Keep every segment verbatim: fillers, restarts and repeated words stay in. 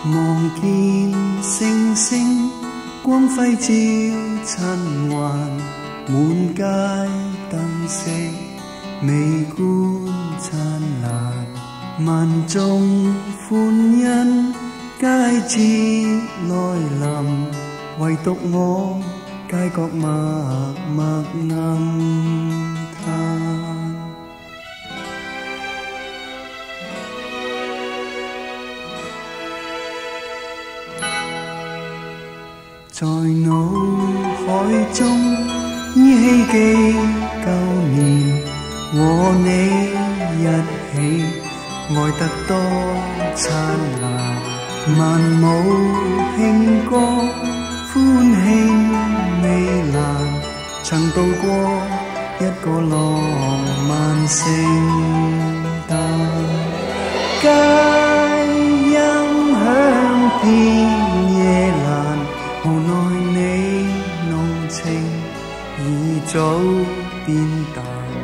望見星星光輝照塵寰，滿街燈飾美觀燦爛，萬眾歡欣佳節來臨，唯獨我街角默默暗嘆。在腦海中依稀記舊年和你一起，愛得多燦爛，萬舞慶歌歡慶未難，曾度過一個浪漫聖誕，街音響遍夜闌，無奈你濃情已早變淡，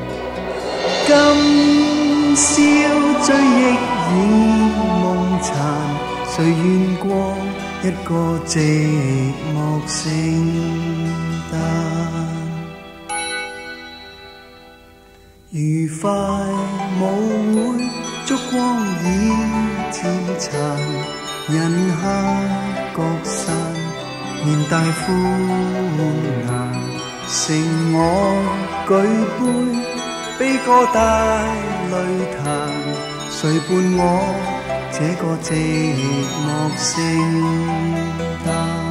今宵追憶已夢殘，誰願過一個寂寞聖誕？愉快舞會燭光已漸殘，人下各散，面帶歡顏，剩我舉杯，悲歌帶淚彈，誰伴我這個寂寞聖誕？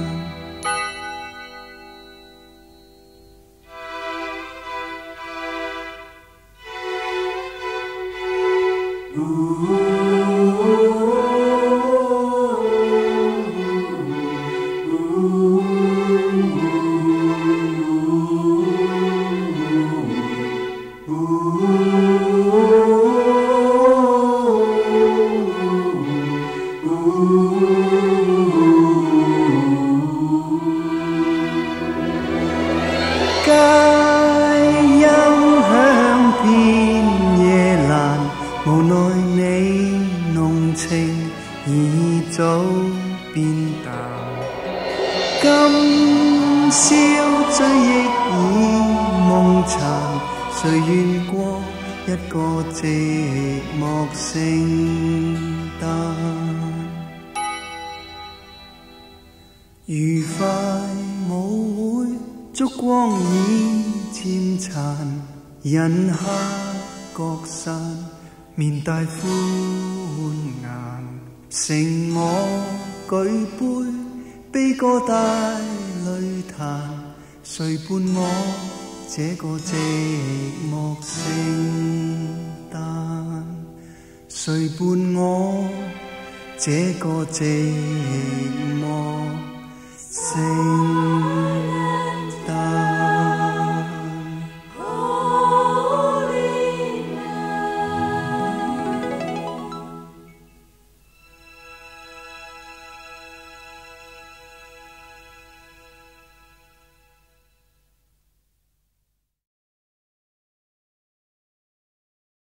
街音響遍夜闌，無奈你濃情已早變淡，今宵追憶已夢殘，誰願過一個寂寞聖誕？愉快舞會燭光已漸殘，人下各散，面帶歡顏，剩我舉杯，悲歌帶淚彈，誰伴我這個寂寞聖誕？誰伴我這個寂寞聖誕？